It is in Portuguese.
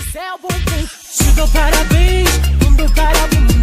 Você é o bumbum. Te dou parabéns, mundo para bumbum.